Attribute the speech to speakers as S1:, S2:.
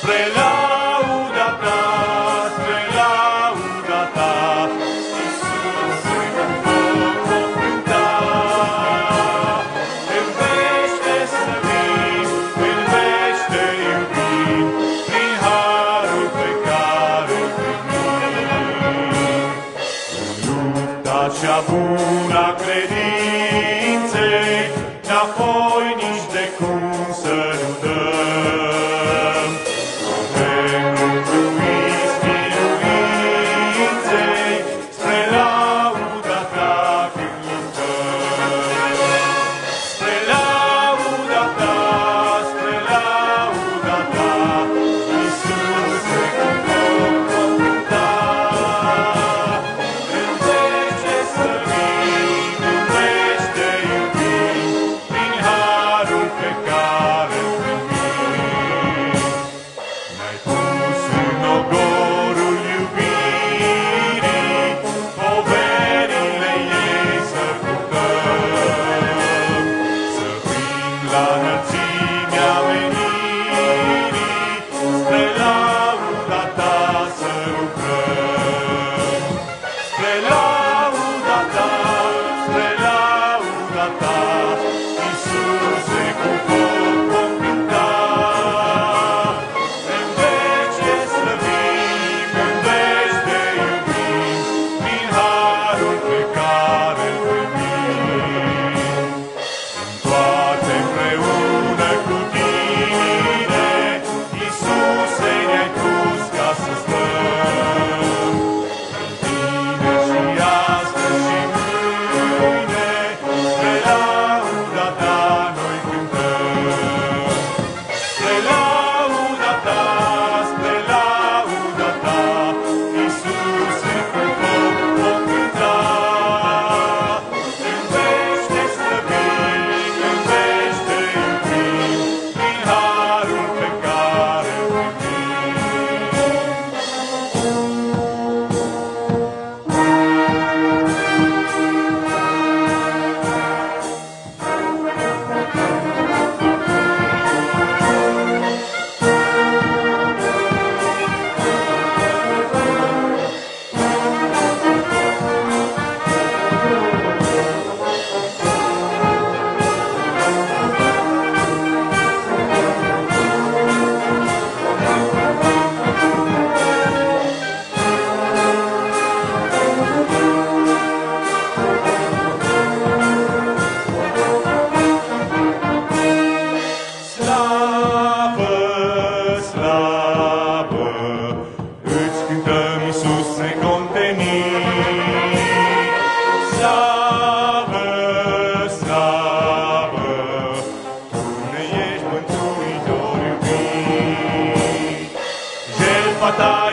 S1: spre lauda ta, spre lauda ta. Iisuse, cu foc vom cânta, în vește să vin, în vește iubim, prin harul pe care îl primim. Lupta cea bună a credinței, n-apoi nici de cum să nu dăm. Suntem mântuiți biruinței, spre lauda ta când luptăm. Spre lauda ta, spre lauda ta, Iisuse, cu foc vom cânta. În vece să vin, în vește iubim, prin harul pe care îl primim. Ne-ai pus în ogorul iubirii, poverile ei să purtăm, să fim la înălțimea menirii, spre lauda ta să lucrăm. Spre lauda ta, spre lauda ta, Iisuse, cu foc vom cânta. În vece slăvim, în vește iubim, prin harul pe care îl primim. Toate împreună cu tine, Iisuse, ne-ai pus ca să stăm. În tine și astăzi și mâine, spre lauda ta noi cântăm. Spre lauda ta, spre lauda ta, Iisuse, cu foc vom cânta. În vește slăvim, în vește iubim, prin harul pe care îl primim. Slavă, slavă, îți cântăm, Iisus necontenit. Slavă, slavă, Tu ne ești mântuitor iubit. Jertfa ta